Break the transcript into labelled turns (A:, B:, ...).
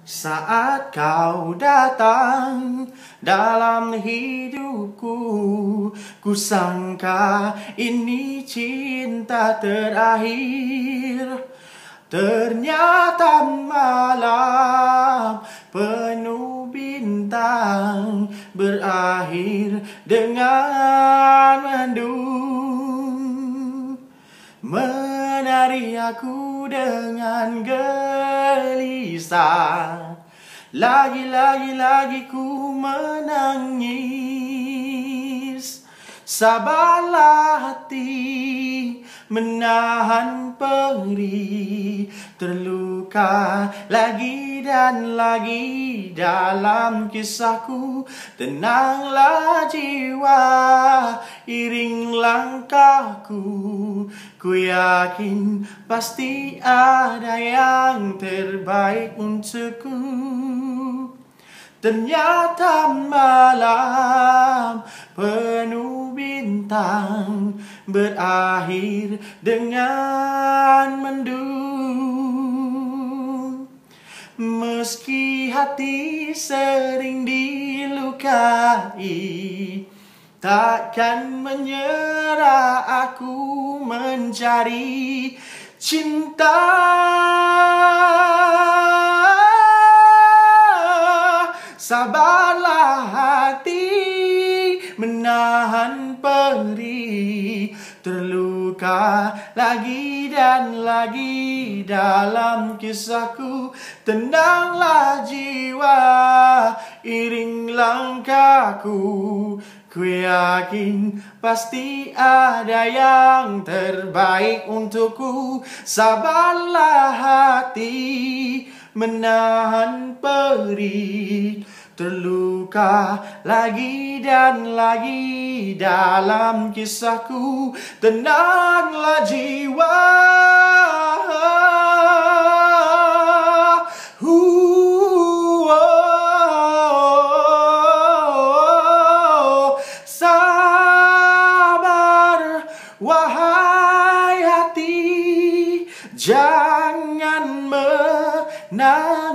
A: Saat kau datang dalam hidupku, ku sangka ini cinta terakhir. Ternyata malam penuh bintang berakhir dengan mendung, menari aku dengan gelisah. Lagi ku menangis. Sabarlah hati menahan perih, terluka lagi dan lagi dalam kisahku. Tenanglah jiwa, iring langkahku, ku yakin pasti ada yang terbaik untukku. Ternyata malam penuh bintang berakhir dengan mendung. Meski hati sering dilukai, takkan menyerah aku mencari cinta. Sabarlah hati menahan perih, terluka lagi dan lagi dalam kisahku. Tenanglah jiwa, iring langkahku, ku yakin pasti ada yang terbaik untukku. Sabarlah hati menahan perih, terluka lagi dan lagi dalam kisahku. Tenanglah jiwa, sabar wahai hati, jangan menangis.